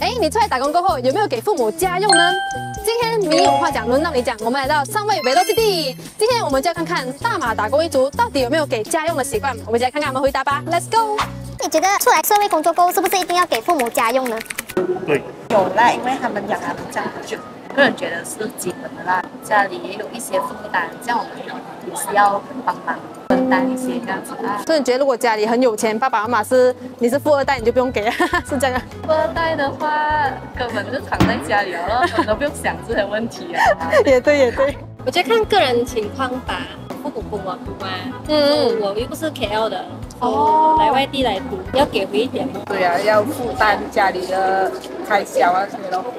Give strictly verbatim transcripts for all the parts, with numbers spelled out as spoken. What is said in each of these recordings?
哎，你出来打工过后，有没有给父母家用呢？今天你有话讲，轮到你讲。我们来到上位维多基地，今天我们就要看看大马打工一族到底有没有给家用的习惯。我们一起来看看他们回答吧 ，Let's go。 你觉得出来社会工作过后，是不是一定要给父母家用呢？ 对， 有啦，因为他们养他们这样久，个人觉得是基本的啦。家里也有一些负担，这样我们也是要帮忙分担一些这样子啦。 所以你觉得如果家里很有钱，爸爸妈妈是你是富二代，你就不用给，是这样啊？ 富二代的话，根本就躺在家里了，我都不用想这些问题啊。 也对，也对。 我觉得看个人情况吧，父母跟我读嘛，嗯，我又不是 K L 的，哦，来外地来读，要给回一点嘛。 对啊，要负担家里的开销那些咯。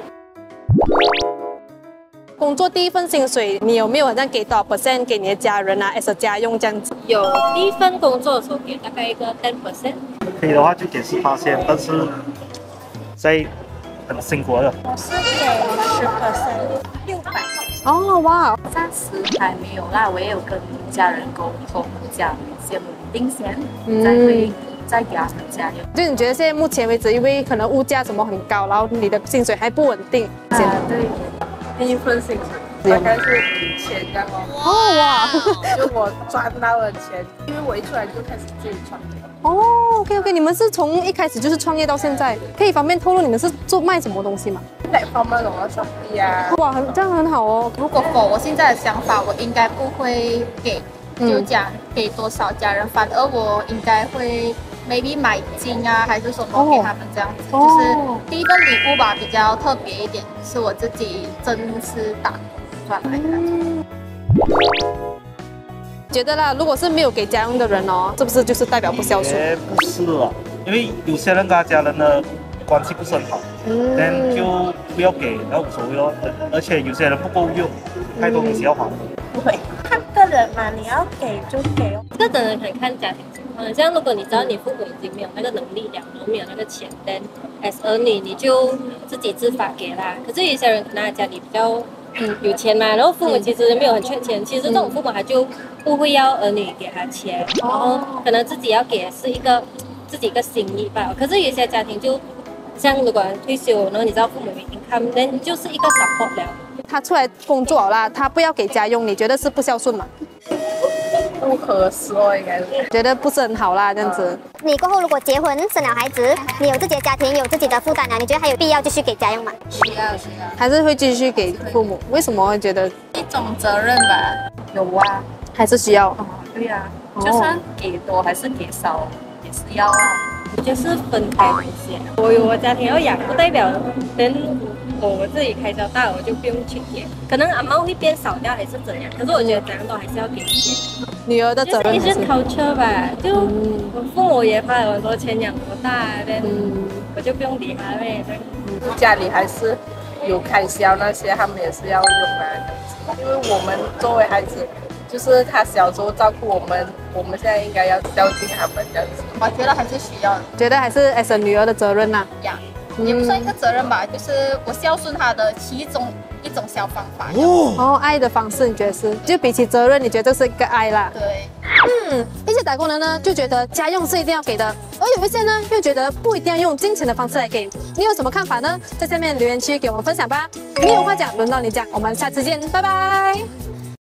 工作第一份薪水，你有没有好像给多少 percent 给你的家人啊 ，as 家用这样子？ 有第一份工作的时候给大概一个 ten percent， 可以的话就给十八千，但是在很辛苦的。 我是给十 percent， 六百。 哦，哇， 暂时还没有啦，我也有跟家人沟通，讲先稳定先，再会再给他们加油。 就你觉得现在目前为止，因为可能物价什么很高，然后你的薪水还不稳定， 啊，对。 第一份薪水大概是五千这样哦。 哦哇， 就我赚到了钱，因为我一出来就开始自己创业。 哦 ，OK OK， 你们是从一开始就是创业到现在，可以方便透露你们是做卖什么东西吗？ 哪方面的手艺啊？ 哇，很这样很好哦。 如果否我现在的想法，我应该不会给，就讲给多少家人，反而我应该会 maybe 买金啊，还是什么给他们这样子， 哦、 就是第一份礼物吧，比较特别一点，是我自己真是打工赚来的。嗯觉得啦，如果是没有给家用的人哦，是不是就是代表不孝顺？ 也不是啊，因为有些人跟他家人的关系不是很好，嗯，但就不要给，然后无所谓咯。而且有些人不够用，太多东西要还。 不会，看个人嘛，你要给就给哦。 这真的很看家庭情况。像如果你知道你父母已经没有那个能力了，然后没有那个钱，但 as 儿女你就自己自发给啦。可是有些人可能家里比较嗯有钱嘛，然后父母其实没有很缺钱，其实这种父母他就不会要儿女给他钱，然后可能自己要给是一个自己一个心意吧。可是有些家庭就像如果退休，然后你知道父母没 income， 那就是一个 support 了。 他出来工作好啦，他不要给家用，你觉得是不孝顺吗？ 不合适哦，应该是。 觉得不是很好啦，这样子。 你过后如果结婚生了孩子，你有自己的家庭，有自己的负担了，你觉得还有必要继续给家用吗？ 需要需要， 还是会继续给父母？为什么会觉得一种责任吧。 有啊， 还是需要？ 哦，对呀、啊，就算给多还是给少，也是要啊。 我觉得是分开东西。我有我家庭要养，不代表等我自己开销大了，我就不用去给。可能阿猫会变少掉，还是怎样？可是我觉得怎样都还是要给一些。 女儿的责任就是 culture 吧，就我父母也花了很多钱养我大，但我就不用理他呗。 家里还是有开销那些，他们也是要用啊，因为我们作为孩子，就是他小时候照顾我们，我们现在应该要孝敬他们这样子。 我觉得还是需要的觉得还是 as 女儿的责任呐、 呀，也不算一个责任吧，就是我孝顺他的其中一种小方法。 哦，哦，爱的方式你觉得是？就比起责任，你觉得这是一个爱啦？ 对。 嗯，一些打工人呢就觉得家用是一定要给的，而有一些呢又觉得不一定要用金钱的方式来给。你有什么看法呢？在下面留言区给我们分享吧。你有话讲，轮到你讲，我们下次见，拜拜。